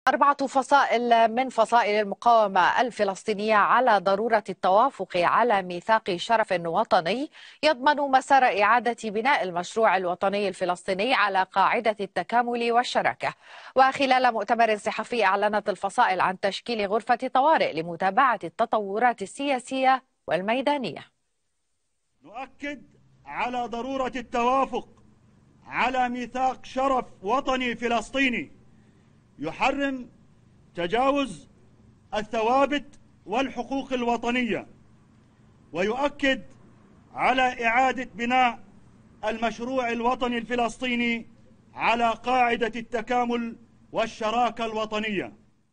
4 فصائل من فصائل المقاومة الفلسطينية على ضرورة التوافق على ميثاق شرف وطني يضمن مسار إعادة بناء المشروع الوطني الفلسطيني على قاعدة التكامل والشراكة. وخلال مؤتمر صحفي أعلنت الفصائل عن تشكيل غرفة طوارئ لمتابعة التطورات السياسية والميدانية. نؤكد على ضرورة التوافق على ميثاق شرف وطني فلسطيني يحرم تجاوز الثوابت والحقوق الوطنية، ويؤكد على إعادة بناء المشروع الوطني الفلسطيني على قاعدة التكامل والشراكة الوطنية.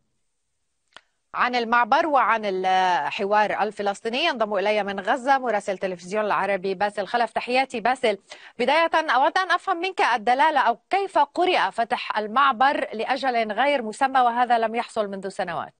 عن المعبر وعن الحوار الفلسطيني ينضم إلي من غزة مراسل تلفزيون العربي باسل خلف. تحياتي باسل. بداية أود أن أفهم منك الدلالة أو كيف قرئ فتح المعبر لأجل غير مسمى وهذا لم يحصل منذ سنوات.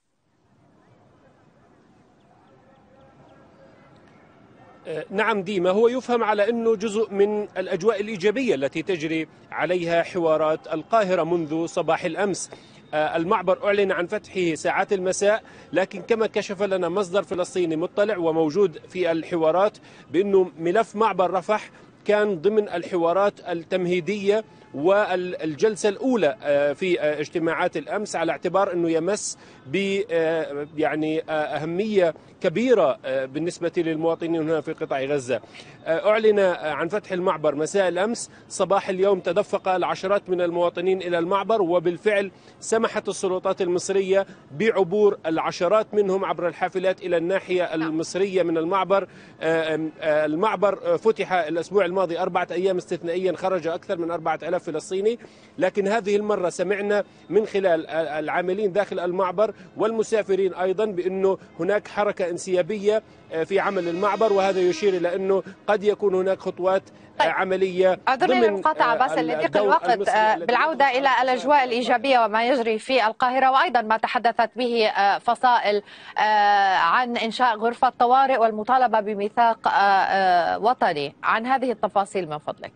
نعم ديما، هو يفهم على أنه جزء من الأجواء الإيجابية التي تجري عليها حوارات القاهرة منذ صباح الأمس. المعبر أعلن عن فتحه ساعات المساء، لكن كما كشف لنا مصدر فلسطيني مطلع وموجود في الحوارات بأنه ملف معبر رفح كان ضمن الحوارات التمهيدية والجلسة الأولى في اجتماعات الأمس، على اعتبار أنه يمس يعني أهمية كبيرة بالنسبة للمواطنين هنا في قطاع غزة. أعلن عن فتح المعبر مساء الأمس. صباح اليوم تدفق العشرات من المواطنين إلى المعبر، وبالفعل سمحت السلطات المصرية بعبور العشرات منهم عبر الحافلات إلى الناحية المصرية من المعبر. المعبر فتح الأسبوع الماضي 4 أيام استثنائيا، خرج أكثر من 4000 فلسطيني، لكن هذه المرة سمعنا من خلال العاملين داخل المعبر والمسافرين أيضا بأنه هناك حركة انسيابية في عمل المعبر، وهذا يشير إلى أنه قد يكون هناك خطوات عملية. أعذرني للمقاطعة باسل لضيق الوقت، بالعودة إلى الأجواء الإيجابية وما يجري في القاهرة وأيضا ما تحدثت به فصائل عن إنشاء غرفة طوارئ والمطالبة بميثاق وطني، عن هذه التفاصيل من فضلك.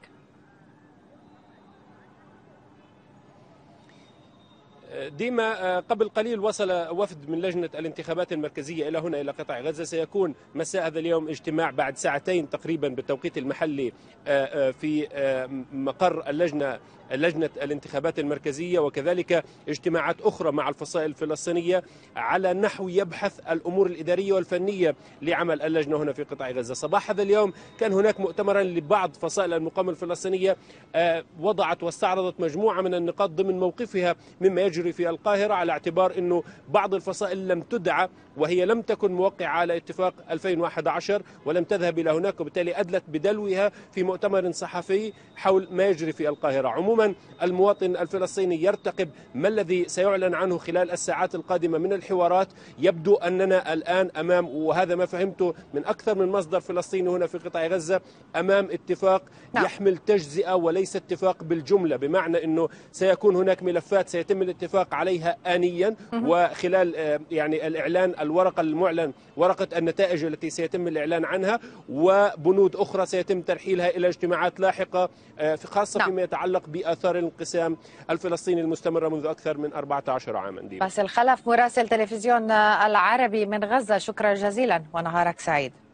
ديما، قبل قليل وصل وفد من لجنة الانتخابات المركزية إلى هنا إلى قطاع غزة. سيكون مساء هذا اليوم اجتماع بعد ساعتين تقريبا بالتوقيت المحلي في مقر لجنة الانتخابات المركزية، وكذلك اجتماعات أخرى مع الفصائل الفلسطينية على نحو يبحث الأمور الإدارية والفنية لعمل اللجنة هنا في قطاع غزة. صباح هذا اليوم كان هناك مؤتمرا لبعض فصائل المقاومة الفلسطينية، وضعت واستعرضت مجموعة من النقاط ضمن موقفها مما يجري في القاهرة، على اعتبار أنه بعض الفصائل لم تدعى وهي لم تكن موقعة على اتفاق 2011 ولم تذهب إلى هناك، وبالتالي أدلت بدلوها في مؤتمر صحفي حول ما يجري في القاهرة. عموما المواطن الفلسطيني يرتقب ما الذي سيعلن عنه خلال الساعات القادمة من الحوارات. يبدو أننا الآن أمام، وهذا ما فهمته من أكثر من مصدر فلسطيني هنا في قطاع غزة، أمام اتفاق يحمل تجزئة وليس اتفاق بالجملة، بمعنى أنه سيكون هناك ملفات سيتم الاتفاق عليها آنيا، وخلال يعني الإعلان الورقة المعلن ورقة النتائج التي سيتم الإعلان عنها، وبنود أخرى سيتم ترحيلها إلى اجتماعات لاحقة، خاصة فيما يتعلق بآثار الانقسام الفلسطيني المستمرة منذ أكثر من 14 عاما. باسل خلف مراسل تلفزيون العربي من غزة، شكرا جزيلا ونهارك سعيد.